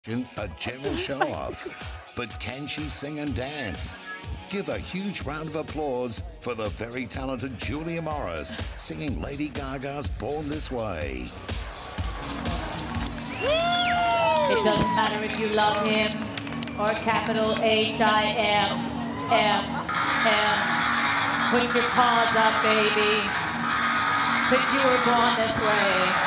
A general show-off, but can she sing and dance? Give a huge round of applause for the very talented Julia Morris singing Lady Gaga's Born This Way. It doesn't matter if you love him or capital H-I-M, M, M. Put your paws up, baby, 'cause you were born this way.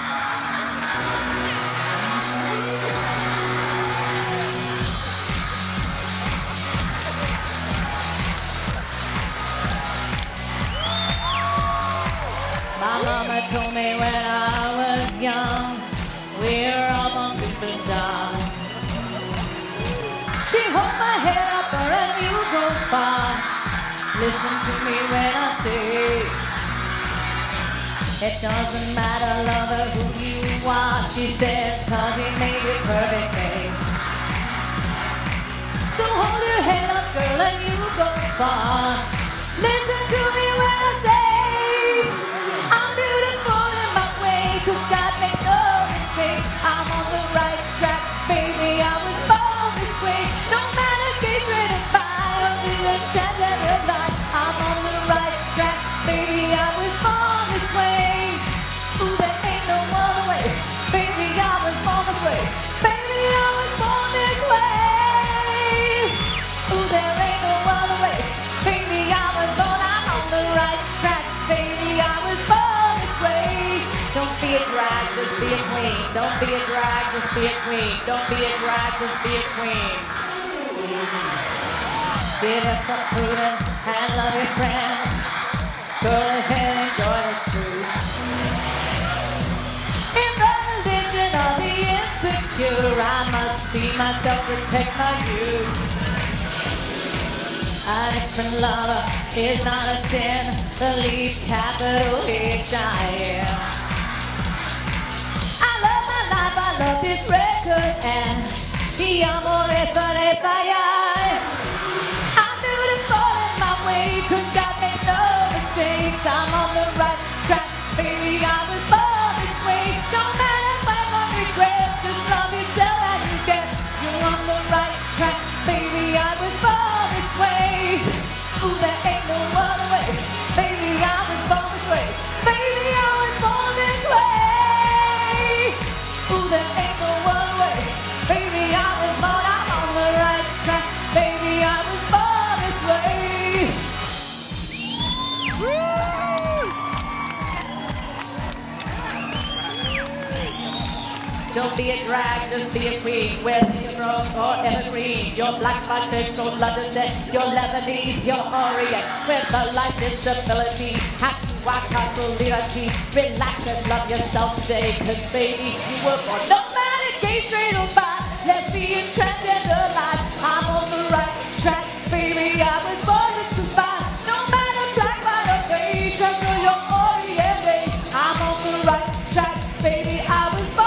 My mama told me when I was young, we're almost superstars. She hold my head up and you go far. Listen to me when I say, it doesn't matter, lover, who you are, she says, 'cause he made it perfectly. So hold your head up, girl, and you go far. Listen to me when I say, I'm beautiful in my way, 'cause God made no mistake. I'm on the right track, baby, I was born this way. No matter gate rated by or the extended life, I'm on the right track, baby, I was born this way. Ooh, there ain't no other way, baby, I was born this way. Baby, I was born this way. Ooh, there ain't no other way, baby, I was born. I'm on the right track, baby, I was born this way. Don't be a drag, just be a queen. Don't be a drag, just be a queen. Don't be a drag, just be a queen. Give us some prudence and love your friends. Go ahead, enjoy the truth. In the religion of the insecure, I must be myself, protect my youth. A different lover is not a sin. Believe capital H-I-M. I love my life, I love this record, and the amore fare fire. I'm beautiful in my way, 'cause God made no mistakes. I'm on the right track, baby, I was born this way. Don't matter fight or regret, just love yourself as you get. You're on the right track, baby, I was born this way. Ooh, there ain't no other way, baby, I was born this way. Baby, I was born this way. Ooh, there ain't no other way, baby, I was born. I'm on the right track, baby, I was born this way. Don't be a drag, just be a queen. Whether you're broke or evergreen, you're black, white, mixed, or London, you're Lebanese, you're Orient. With a life disability, happy, white, hustle, liberty. Relax and love yourself today, 'cause baby, you were born. No matter gay, straight, or bi, lesbian, transgender life, I'm on the right track, baby, I was born to survive. No matter black, white, or beige, or you're Orient, I'm on the right track, baby, I was born.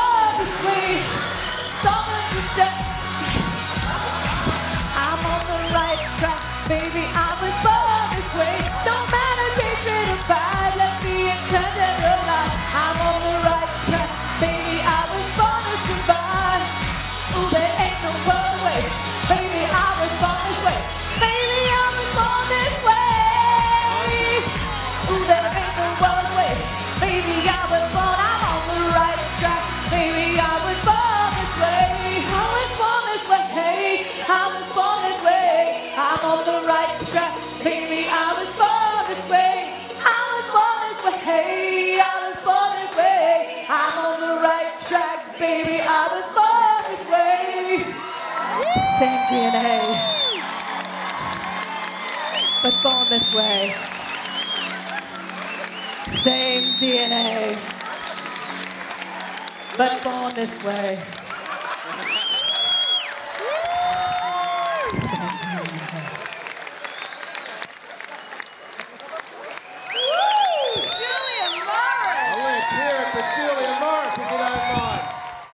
I'm on the right track, baby, I was born this way. Don't matter, hatred or pride, let's be intended alive. I'm on the right track, baby, I was born to survive. Ooh, there ain't no other way, baby, I was born this way. Baby, I was born this way. Ooh, there ain't no other way, baby, I was born. I'm on the right track, baby, I was born this way. I was born this way, hey, I was born this way. I'm on the right track, baby, I was born this way. I was born this way, hey, I was born this way. I'm on the right track, baby, I was born this way. Same DNA, but born this way. Same DNA, but born this way.